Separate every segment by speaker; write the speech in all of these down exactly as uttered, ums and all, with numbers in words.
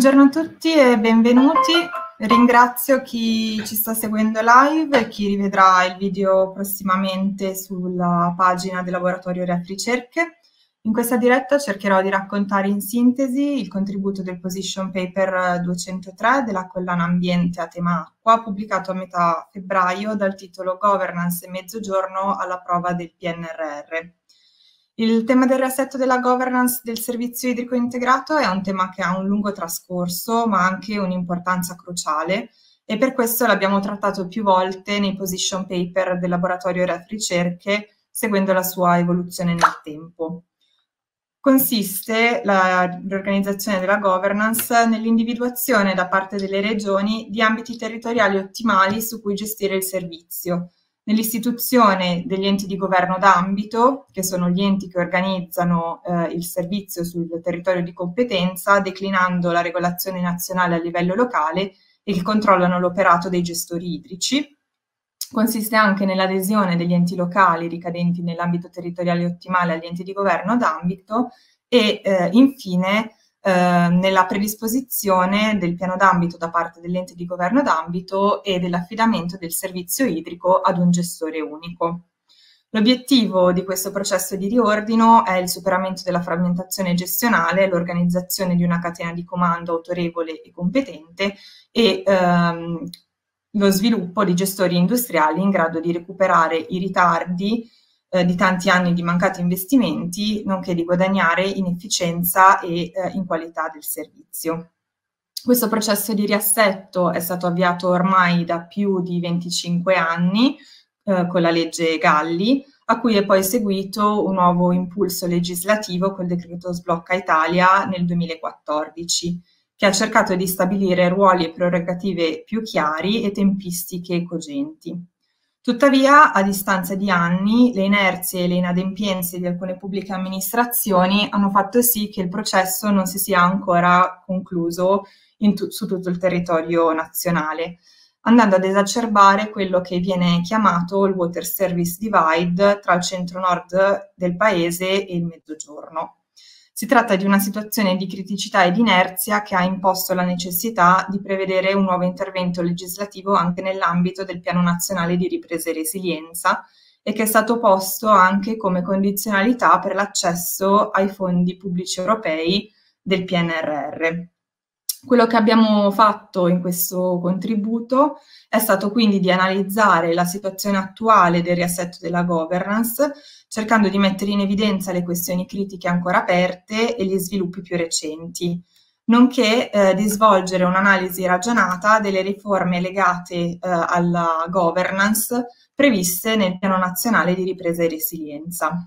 Speaker 1: Buongiorno a tutti e benvenuti. Ringrazio chi ci sta seguendo live e chi rivedrà il video prossimamente sulla pagina del Laboratorio Ref Ricerche. In questa diretta cercherò di raccontare in sintesi il contributo del Position Paper duecentotre della collana Ambiente a tema acqua, pubblicato a metà febbraio dal titolo Governance e Mezzogiorno alla prova del P N R R. Il tema del riassetto della governance del servizio idrico integrato è un tema che ha un lungo trascorso, ma anche un'importanza cruciale, e per questo l'abbiamo trattato più volte nei position paper del laboratorio Ref Ricerche, seguendo la sua evoluzione nel tempo. Consiste l'organizzazione della governance nell'individuazione da parte delle regioni di ambiti territoriali ottimali su cui gestire il servizio, nell'istituzione degli enti di governo d'ambito, che sono gli enti che organizzano eh, il servizio sul territorio di competenza, declinando la regolazione nazionale a livello locale e che controllano l'operato dei gestori idrici. Consiste anche nell'adesione degli enti locali ricadenti nell'ambito territoriale ottimale agli enti di governo d'ambito e eh, infine eh, nella predisposizione del piano d'ambito da parte dell'ente di governo d'ambito e dell'affidamento del servizio idrico ad un gestore unico. L'obiettivo di questo processo di riordino è il superamento della frammentazione gestionale, l'organizzazione di una catena di comando autorevole e competente e ehm, lo sviluppo di gestori industriali in grado di recuperare i ritardi eh, di tanti anni di mancati investimenti, nonché di guadagnare in efficienza e eh, in qualità del servizio. Questo processo di riassetto è stato avviato ormai da più di venticinque anni eh, con la legge Galli, a cui è poi seguito un nuovo impulso legislativo col decreto Sblocca Italia nel duemilaquattordici, che ha cercato di stabilire ruoli e prerogative più chiari e tempistiche cogenti. Tuttavia, a distanza di anni, le inerzie e le inadempienze di alcune pubbliche amministrazioni hanno fatto sì che il processo non si sia ancora concluso in tu- su tutto il territorio nazionale, andando ad esacerbare quello che viene chiamato il Water Service Divide tra il centro-nord del paese e il mezzogiorno. Si tratta di una situazione di criticità e di inerzia che ha imposto la necessità di prevedere un nuovo intervento legislativo anche nell'ambito del Piano Nazionale di Ripresa e Resilienza e che è stato posto anche come condizionalità per l'accesso ai fondi pubblici europei del P N R R. Quello che abbiamo fatto in questo contributo è stato quindi di analizzare la situazione attuale del riassetto della governance, cercando di mettere in evidenza le questioni critiche ancora aperte e gli sviluppi più recenti, nonché eh, di svolgere un'analisi ragionata delle riforme legate eh, alla governance previste nel Piano Nazionale di Ripresa e Resilienza.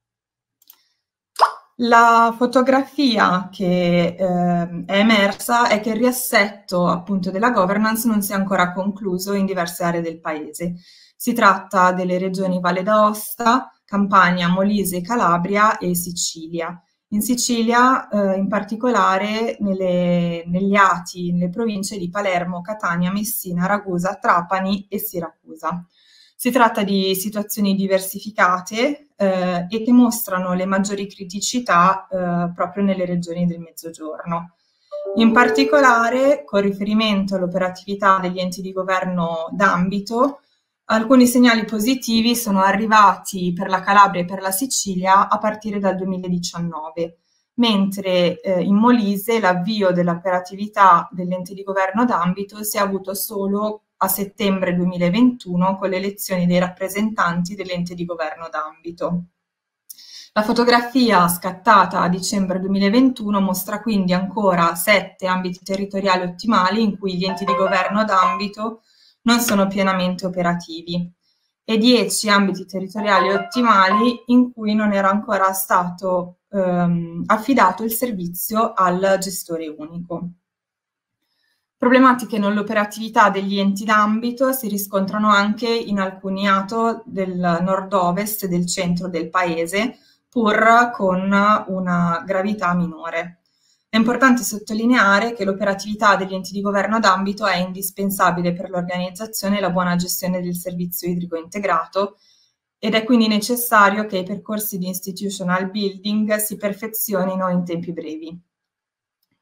Speaker 1: La fotografia che eh, è emersa è che il riassetto appunto della governance non si è ancora concluso in diverse aree del paese. Si tratta delle regioni Valle d'Aosta, Campania, Molise, Calabria e Sicilia. In Sicilia, eh, in particolare nelle, negli ati, nelle province di Palermo, Catania, Messina, Ragusa, Trapani e Siracusa. Si tratta di situazioni diversificate eh, e che mostrano le maggiori criticità eh, proprio nelle regioni del Mezzogiorno. In particolare, con riferimento all'operatività degli enti di governo d'ambito, alcuni segnali positivi sono arrivati per la Calabria e per la Sicilia a partire dal duemiladiciannove, mentre eh, in Molise l'avvio dell'operatività dell'ente di governo d'ambito si è avuto solo a settembre duemilaventuno con le elezioni dei rappresentanti dell'ente di governo d'ambito. La fotografia scattata a dicembre duemilaventuno mostra quindi ancora sette ambiti territoriali ottimali in cui gli enti di governo d'ambito non sono pienamente operativi e dieci ambiti territoriali ottimali in cui non era ancora stato ehm, affidato il servizio al gestore unico. Problematiche nell'operatività degli enti d'ambito si riscontrano anche in alcuni ato del nord-ovest e del centro del paese, pur con una gravità minore. È importante sottolineare che l'operatività degli enti di governo d'ambito è indispensabile per l'organizzazione e la buona gestione del servizio idrico integrato ed è quindi necessario che i percorsi di institutional building si perfezionino in tempi brevi.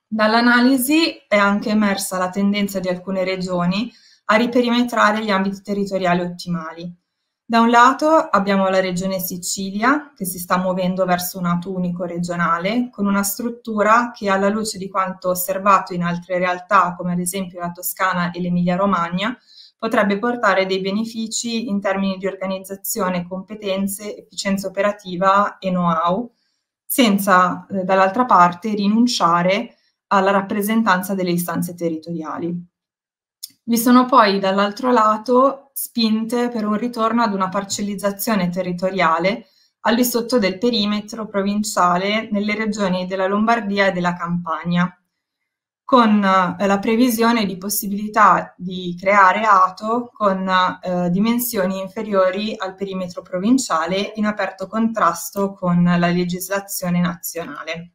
Speaker 1: Dall'analisi è anche emersa la tendenza di alcune regioni a riperimetrare gli ambiti territoriali ottimali. Da un lato abbiamo la regione Sicilia, che si sta muovendo verso un atto unico regionale, con una struttura che, alla luce di quanto osservato in altre realtà, come ad esempio la Toscana e l'Emilia-Romagna, potrebbe portare dei benefici in termini di organizzazione, competenze, efficienza operativa e know-how, senza eh, dall'altra parte rinunciare alla rappresentanza delle istanze territoriali. Vi sono poi dall'altro lato spinte per un ritorno ad una parcellizzazione territoriale al di sotto del perimetro provinciale nelle regioni della Lombardia e della Campania, con eh, la previsione di possibilità di creare A T O con eh, dimensioni inferiori al perimetro provinciale, in aperto contrasto con la legislazione nazionale.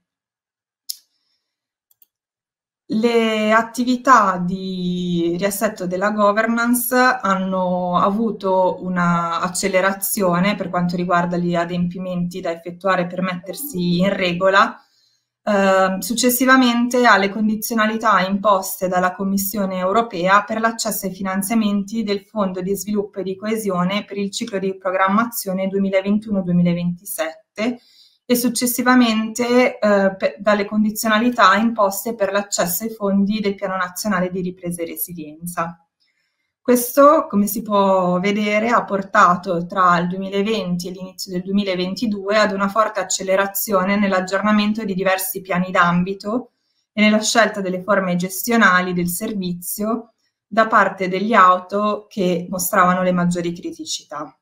Speaker 1: Le attività di riassetto della governance hanno avuto una accelerazione per quanto riguarda gli adempimenti da effettuare per mettersi in regola, eh, successivamente alle condizionalità imposte dalla Commissione europea per l'accesso ai finanziamenti del Fondo di Sviluppo e di Coesione per il ciclo di programmazione duemilaventuno duemilaventisette, e successivamente eh, per, dalle condizionalità imposte per l'accesso ai fondi del Piano Nazionale di Ripresa e Resilienza. Questo, come si può vedere, ha portato tra il duemilaventi e l'inizio del duemilaventidue ad una forte accelerazione nell'aggiornamento di diversi piani d'ambito e nella scelta delle forme gestionali del servizio da parte degli auto che mostravano le maggiori criticità.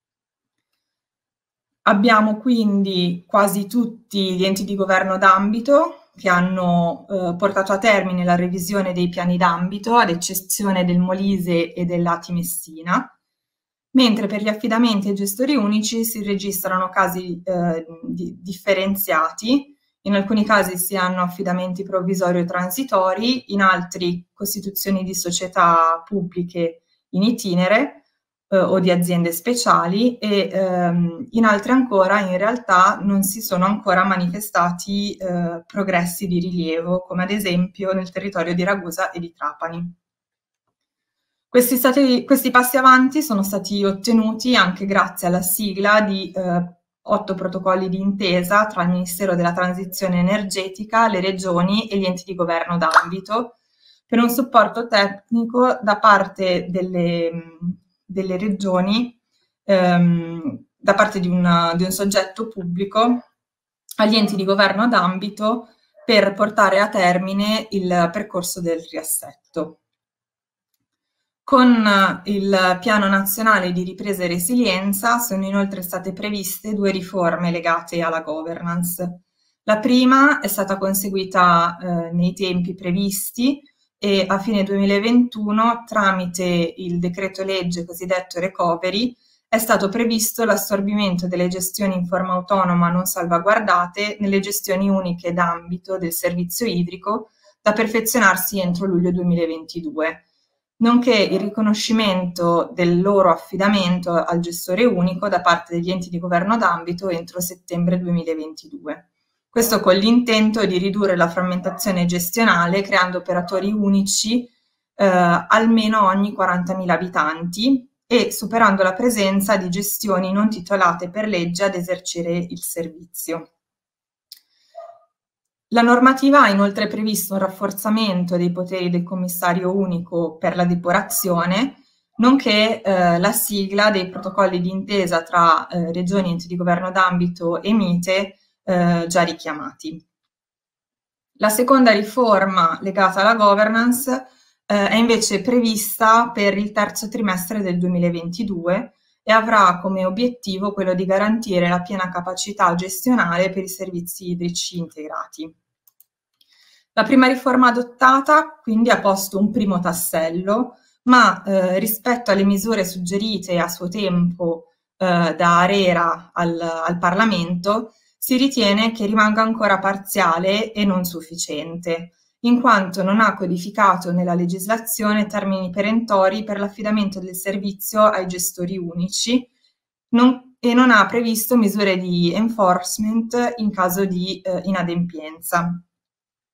Speaker 1: Abbiamo quindi quasi tutti gli enti di governo d'ambito che hanno eh, portato a termine la revisione dei piani d'ambito, ad eccezione del Molise e dell'A T I Messina, mentre per gli affidamenti ai gestori unici si registrano casi eh, di, differenziati. In alcuni casi si hanno affidamenti provvisori o transitori, in altri costituzioni di società pubbliche in itinere, o di aziende speciali, e ehm, in altre ancora in realtà non si sono ancora manifestati eh, progressi di rilievo, come ad esempio nel territorio di Ragusa e di Trapani. Questi, stati, questi passi avanti sono stati ottenuti anche grazie alla sigla di eh, otto protocolli di intesa tra il Ministero della Transizione Energetica, le regioni e gli enti di governo d'ambito, per un supporto tecnico da parte delle delle regioni, ehm, da parte di, una, di un soggetto pubblico agli enti di governo d'ambito per portare a termine il percorso del riassetto. Con il Piano Nazionale di Ripresa e Resilienza sono inoltre state previste due riforme legate alla governance. La prima è stata conseguita eh, nei tempi previsti, e a fine duemilaventuno, tramite il decreto legge cosiddetto recovery, è stato previsto l'assorbimento delle gestioni in forma autonoma non salvaguardate nelle gestioni uniche d'ambito del servizio idrico, da perfezionarsi entro luglio duemilaventidue, nonché il riconoscimento del loro affidamento al gestore unico da parte degli enti di governo d'ambito entro settembre duemilaventidue. Questo con l'intento di ridurre la frammentazione gestionale, creando operatori unici eh, almeno ogni quarantamila abitanti e superando la presenza di gestioni non titolate per legge ad esercire il servizio. La normativa ha inoltre previsto un rafforzamento dei poteri del commissario unico per la depurazione, nonché eh, la sigla dei protocolli di intesa tra eh, regioni, enti di governo d'ambito e MITE, Eh, già richiamati. La seconda riforma legata alla governance eh, è invece prevista per il terzo trimestre del duemilaventidue e avrà come obiettivo quello di garantire la piena capacità gestionale per i servizi idrici integrati. La prima riforma adottata quindi ha posto un primo tassello, ma eh, rispetto alle misure suggerite a suo tempo eh, da ARERA al, al Parlamento, si ritiene che rimanga ancora parziale e non sufficiente, in quanto non ha codificato nella legislazione termini perentori per l'affidamento del servizio ai gestori unici non, e non ha previsto misure di enforcement in caso di eh, inadempienza.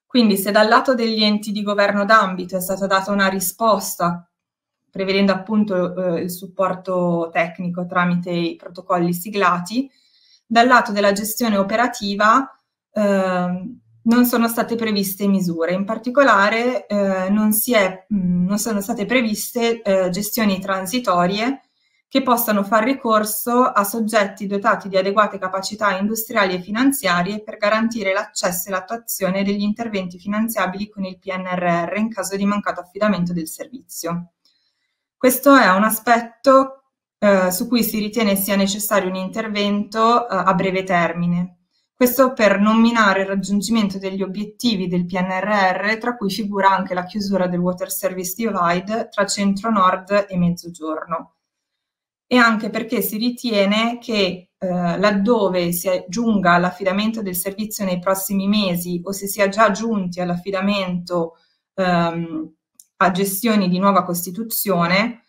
Speaker 1: Quindi se dal lato degli enti di governo d'ambito è stata data una risposta, prevedendo appunto eh, il supporto tecnico tramite i protocolli siglati, dal lato della gestione operativa eh, non sono state previste misure. In particolare eh, non, si è, mh, non sono state previste eh, gestioni transitorie che possano far ricorso a soggetti dotati di adeguate capacità industriali e finanziarie per garantire l'accesso e l'attuazione degli interventi finanziabili con il P N R R in caso di mancato affidamento del servizio. Questo è un aspetto eh, su cui si ritiene sia necessario un intervento eh, a breve termine. Questo per non minare il raggiungimento degli obiettivi del P N R R, tra cui figura anche la chiusura del Water Service Divide tra centro-nord e mezzogiorno. E anche perché si ritiene che eh, laddove si giunga all'affidamento del servizio nei prossimi mesi o se sia già giunti all'affidamento ehm, a gestioni di nuova costituzione,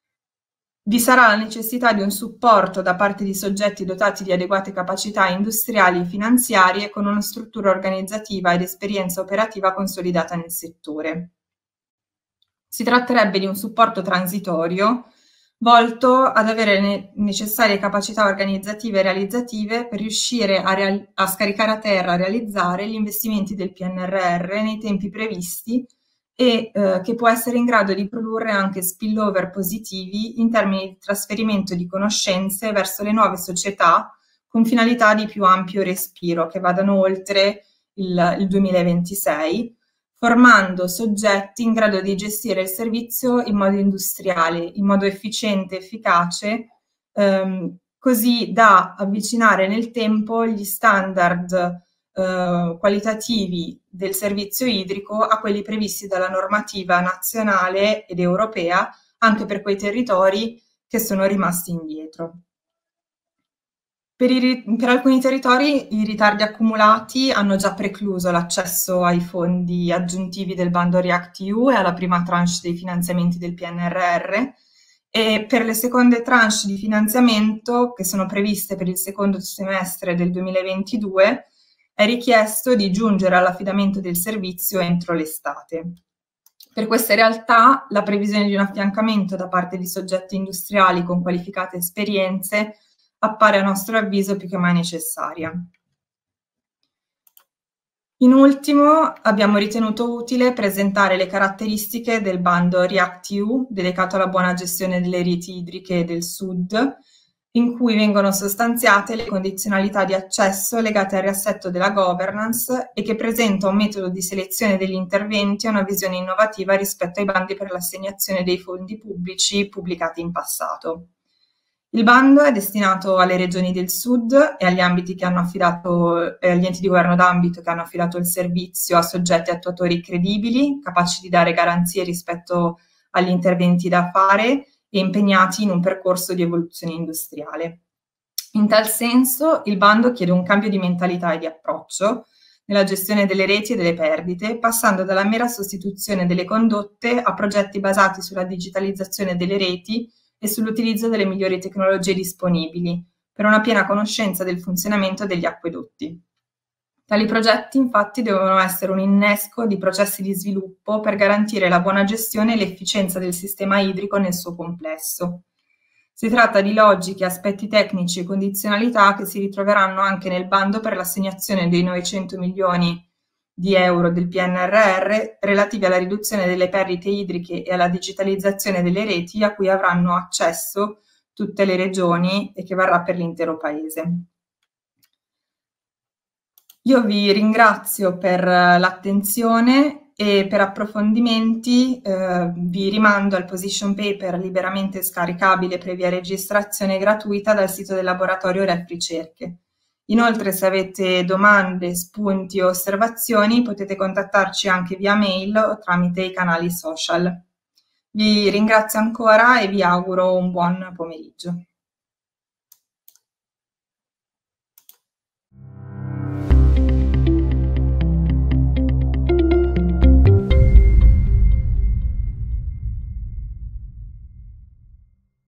Speaker 1: vi sarà la necessità di un supporto da parte di soggetti dotati di adeguate capacità industriali e finanziarie con una struttura organizzativa ed esperienza operativa consolidata nel settore. Si tratterebbe di un supporto transitorio volto ad avere le necessarie capacità organizzative e realizzative per riuscire a, a scaricare a terra, a realizzare gli investimenti del P N R R nei tempi previsti e eh, che può essere in grado di produrre anche spillover positivi in termini di trasferimento di conoscenze verso le nuove società con finalità di più ampio respiro che vadano oltre il, il duemilaventisei, formando soggetti in grado di gestire il servizio in modo industriale, in modo efficiente e efficace, ehm, così da avvicinare nel tempo gli standard eh, qualitativi del servizio idrico a quelli previsti dalla normativa nazionale ed europea, anche per quei territori che sono rimasti indietro. Per, i, per alcuni territori i ritardi accumulati hanno già precluso l'accesso ai fondi aggiuntivi del bando React E U e alla prima tranche dei finanziamenti del P N R R, e per le seconde tranche di finanziamento, che sono previste per il secondo semestre del duemilaventidue, è richiesto di giungere all'affidamento del servizio entro l'estate. Per queste realtà la previsione di un affiancamento da parte di soggetti industriali con qualificate esperienze appare a nostro avviso più che mai necessaria. In ultimo, abbiamo ritenuto utile presentare le caratteristiche del bando React E U dedicato alla buona gestione delle reti idriche del Sud, in cui vengono sostanziate le condizionalità di accesso legate al riassetto della governance e che presenta un metodo di selezione degli interventi e una visione innovativa rispetto ai bandi per l'assegnazione dei fondi pubblici pubblicati in passato. Il bando è destinato alle regioni del Sud e agli ambiti che hanno affidato, eh, agli enti di governo d'ambito che hanno affidato il servizio a soggetti attuatori credibili, capaci di dare garanzie rispetto agli interventi da fare e impegnati in un percorso di evoluzione industriale. In tal senso, il bando chiede un cambio di mentalità e di approccio nella gestione delle reti e delle perdite, passando dalla mera sostituzione delle condotte a progetti basati sulla digitalizzazione delle reti e sull'utilizzo delle migliori tecnologie disponibili per una piena conoscenza del funzionamento degli acquedotti. Tali progetti infatti devono essere un innesco di processi di sviluppo per garantire la buona gestione e l'efficienza del sistema idrico nel suo complesso. Si tratta di logiche, aspetti tecnici e condizionalità che si ritroveranno anche nel bando per l'assegnazione dei novecento milioni di euro del P N R R relativi alla riduzione delle perdite idriche e alla digitalizzazione delle reti a cui avranno accesso tutte le regioni e che varrà per l'intero Paese. Io vi ringrazio per l'attenzione e per approfondimenti eh, vi rimando al position paper liberamente scaricabile previa registrazione gratuita dal sito del laboratorio R E F Ricerche. Inoltre, se avete domande, spunti o osservazioni, potete contattarci anche via mail o tramite i canali social. Vi ringrazio ancora e vi auguro un buon pomeriggio.